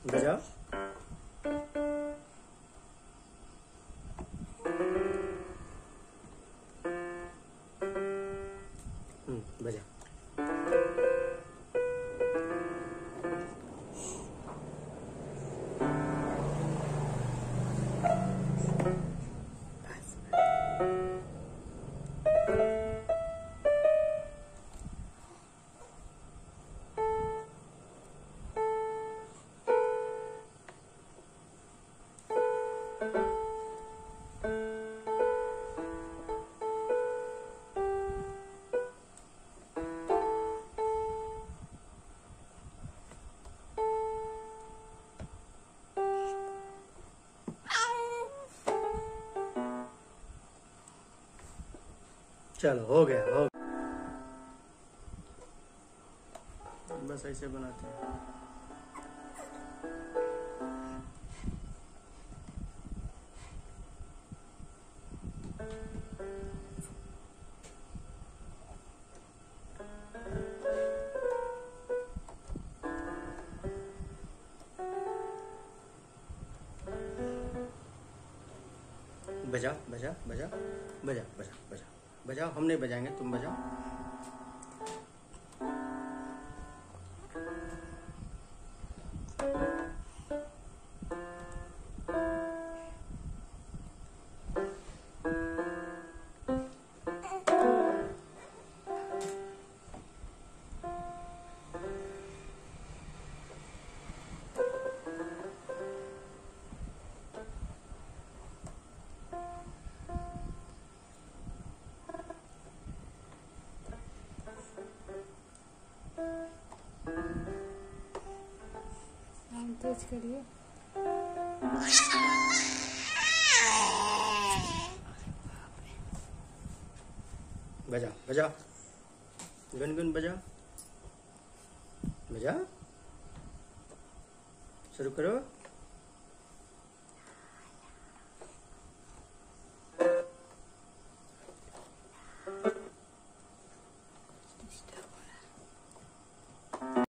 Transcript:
बजाओ। बजा। चलो हो गया, हो गया। बस ऐसे बनाते हैं। बजाओ बजाओ बजाओ बजाओ बजाओ बजाओ बजाओ। हम नहीं बजाएंगे, तुम बजाओ। तेज करिए। बजाओ बजाओ, गुनगुन बजाओ बजाओ। शुरू करो।